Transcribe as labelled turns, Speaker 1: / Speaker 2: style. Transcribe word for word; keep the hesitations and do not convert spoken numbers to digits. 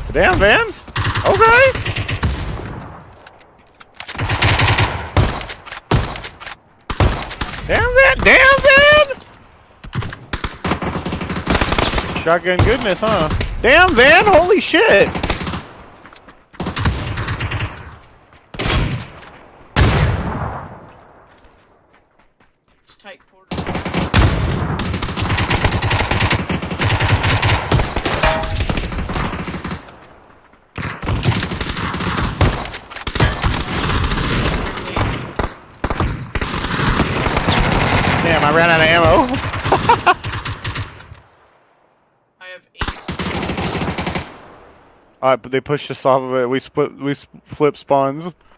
Speaker 1: Damn, Van. Okay. Damn, Van. Damn, Van. Shotgun goodness, huh? Damn, Van. Holy shit.
Speaker 2: It's tight quarters.
Speaker 1: Damn, I ran out of ammo.
Speaker 2: I have eight.
Speaker 1: Alright, but they pushed us off of it. We split. We flipped spawns.